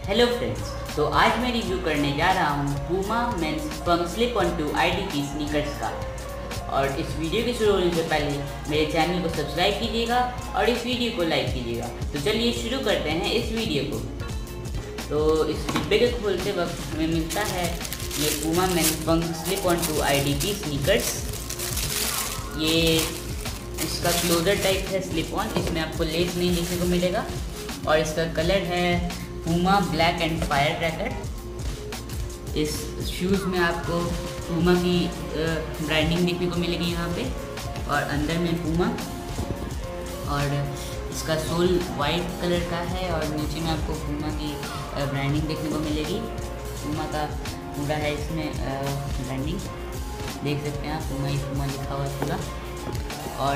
Hello friends, तो आज मैं रिव्यू करने जा रहा हूँ Puma men's funk slip on two ID की स्नीकर्स का। और इस वीडियो के शुरू होने से पहले मेरे चैनल को सब्सक्राइब कीजिएगा और इस वीडियो को लाइक कीजिएगा। तो चलिए शुरू करते हैं इस वीडियो को। तो इस डिब्बे को खोलते वक्त हमें मिलता है ये Puma men's funk slip on two ID की स्नीकर्स। ये इसका क्लोजर टाइप है स्लिप ऑन, इसमें आपको लेस नहीं देखने को मिलेगा। और इसका कलर है Puma black and firecracker. इस शूज़ में आपको पूमा की ब्रांडिंग देखने को मिलेगी यहाँ पे, और अंदर में पूमा, और इसका सोल वाइट कलर का है और नीचे में आपको पूमा की ब्रांडिंग देखने को मिलेगी। पूमा का पूरा है इसमें ब्रांडिंग, देख सकते हैं आप, पूमा लिखा हुआ है पूरा। और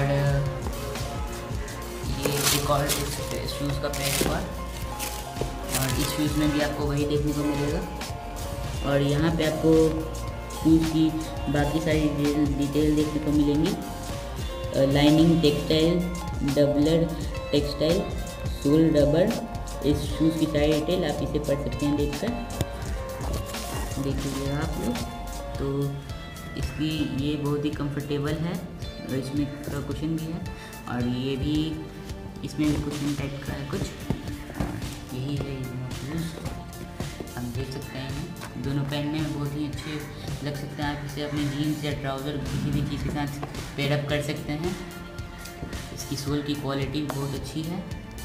ये एक और शूज़ का पैर हुआ, और इस शूज़ में भी आपको वही देखने को मिलेगा। और यहाँ पे आपको शूज़ की बाकी सारी डिटेल देखने को मिलेंगी। Lining textile, doubler textile, sole rubber, इस शूज़ की सारी डिटेल आप इसे पढ़ सकते हैं देखकर, देख लीजिएगा आप लोग। तो इसकी ये बहुत ही कंफर्टेबल है, और इसमें थोड़ा कुशन भी है, और ये भी इसमें भी कुशन टाइप का है कुछ। यही है शूज़, हम देख सकते हैं। दोनों पहनने में बहुत ही अच्छे लग सकते हैं। आप इसे अपने जीन्स या ट्राउज़र किसी भी चीज़ के साथ पेयरअप कर सकते हैं। इसकी सोल की क्वालिटी बहुत अच्छी है।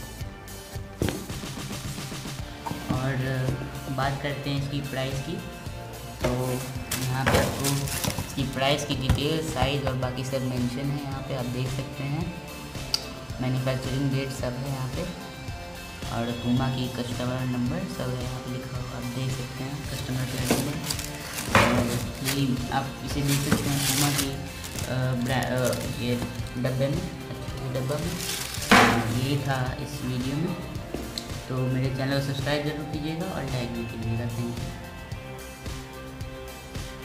और बात करते हैं इसकी प्राइस की, तो यहाँ पे आपको इसकी प्राइस की डिटेल, साइज़ और बाकी सब मेंशन है। यहाँ पे आप देख सकते हैं, मैन्युफैक्चरिंग डेट सब है यहाँ पे, और पूमा की कस्टमर नंबर सब है यहाँ पे लिखा हुआ, आप देख सकते हैं कस्टमर केयर नंबर। और ये आप इसे देख सकते हैं पूमा की ये डब्बे में, डब्बा में। ये था इस वीडियो में। तो मेरे चैनल को सब्सक्राइब जरूर कीजिएगा और लाइक भी कीजिएगा। Thank you.